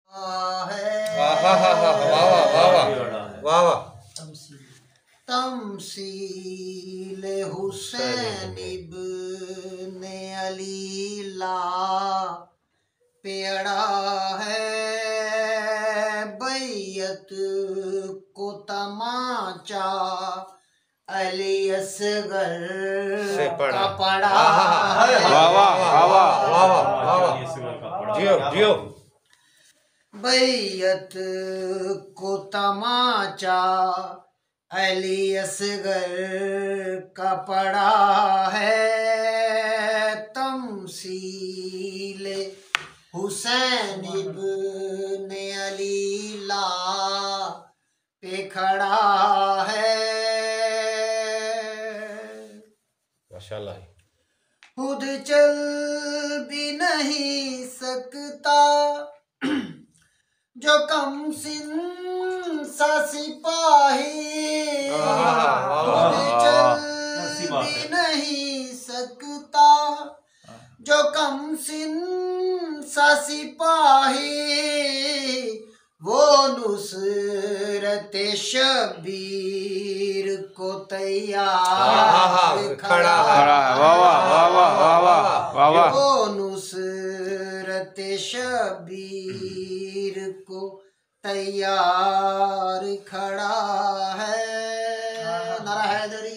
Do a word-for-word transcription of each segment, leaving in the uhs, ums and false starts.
तमसील हुसैन इब्ने अली ला पेड़ा है, बैयत को तमाचा अली असगर से पड़ा पड़ा है। वाह वाह वाह वाह वाह जियो जियो। बैयत को तमाचा अली असगर का पड़ा है, तमसील हुसैन इब्ने अली ला पे खड़ा है। माशाल्लाह। खुद चल भी नहीं सकता जो कम सिन सा सिपाही, खुद चल भी नहीं सकता जो कम सिन सा सिपाही, वो नुसरत शबीर को तैयार खड़ा है। वो नुसरत शबीर को तैयार खड़ा है। नारा हैदरी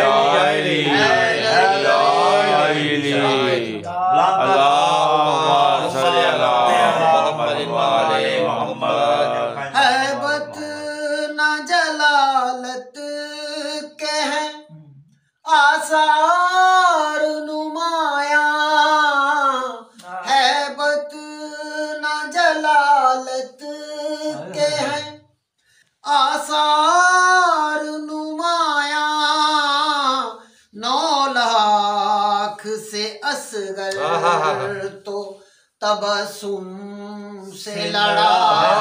हैबत न जलालत के हैं आसार नुमाया, हैबत न जलालत के हैं आसार नुमाया, नौ लाख से असगर तो तबस्सुम से लड़ा है,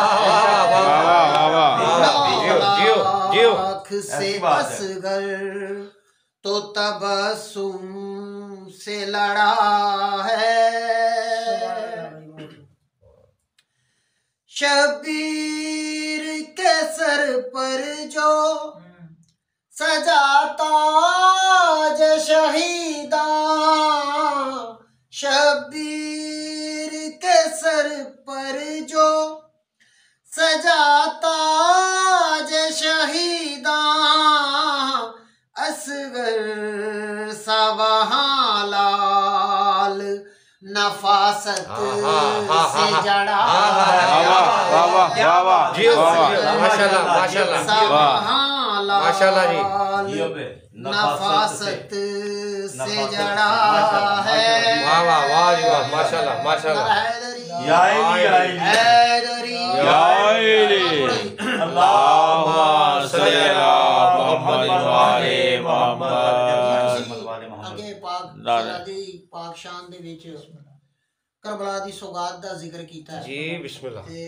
नौ लाख से असगर तो तबस्सुम से लड़ा है। शबीर के सर पर जो सजाता ज शहीदा, शबीर के सर पर जो सजाता ज शहीदा, असगर सा वहाँ लाल नफासत से जड़ा नफासत से जड़ा है। माशाल्लाह माशाल्लाह। पाक शान दे विच करबला दी सौगात दा जिक्र कीता है जी। बिस्मिल्लाह। ते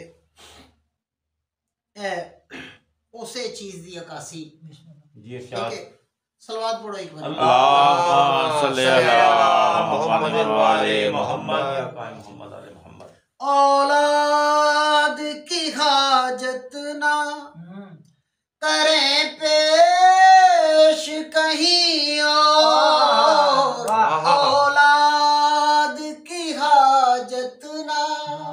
ए उसे चीज दी अकासी जी। ठीक है, सलवात पढ़ो एक बार। अल्लाहुम्मा सल्ली अला मुहम्मद व आले मुहम्मद। औलाद की हाजत ना करें पेश कहीं और, औलाद की हाजत ना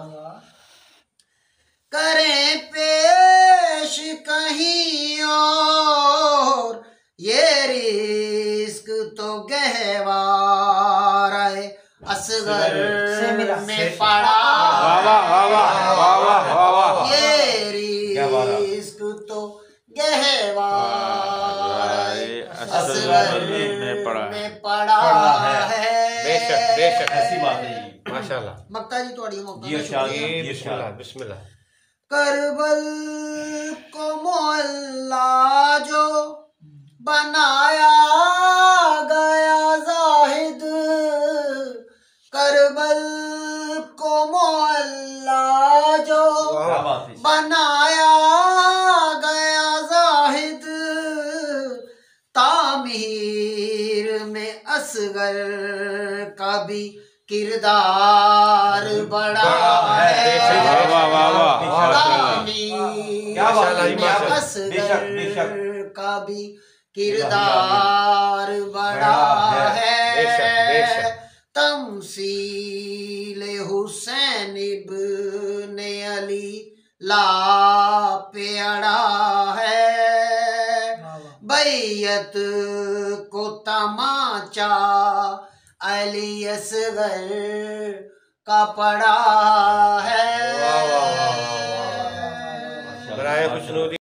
करें पेश कहीं और, ये रिस्क तो गहवार है असगर में पड़ा, ये रिस्क तो गहवार असगर में पड़ा है। बेशक बेशक ऐसी बात है माशाल्लाह। मक्ता जी तोड़ी मक्ता जी बिस्मिल्लाह बिस्मिल्लाह। करबल को मोहल्ला जो बनाया गया जाहिद, करबल को मोहल्ला जो बनाया गया जाहिद, तामीर में असगर का भी किरदार बड़ा है। असगर का भी किरदार बड़ा है, तमसील हुसैन इब्ने अली ला पे अड़ा है, बैयत को तमाचा अली असगर का पड़ा है।